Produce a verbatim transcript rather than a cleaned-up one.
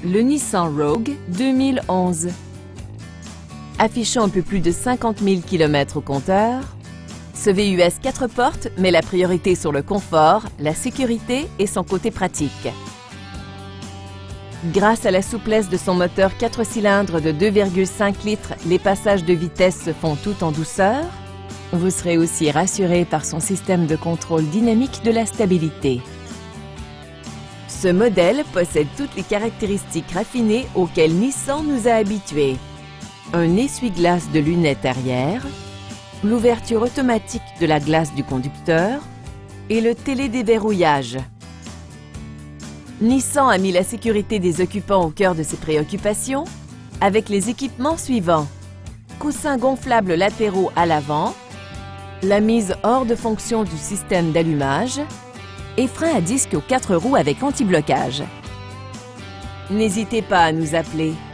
le Nissan Rogue deux mille onze. Affichant un peu plus de cinquante mille kilomètres au compteur, ce V U S quatre portes met la priorité sur le confort, la sécurité et son côté pratique. Grâce à la souplesse de son moteur quatre cylindres de deux virgule cinq litres, les passages de vitesse se font tout en douceur. Vous serez aussi rassuré par son système de contrôle dynamique de la stabilité. Ce modèle possède toutes les caractéristiques raffinées auxquelles Nissan nous a habitués. Un essuie-glace de lunettes arrière, l'ouverture automatique de la glace du conducteur et le télédéverrouillage. Nissan a mis la sécurité des occupants au cœur de ses préoccupations avec les équipements suivants: coussins gonflables latéraux à l'avant, la mise hors de fonction du système d'allumage et frein à disque aux quatre roues avec anti-blocage. N'hésitez pas à nous appeler.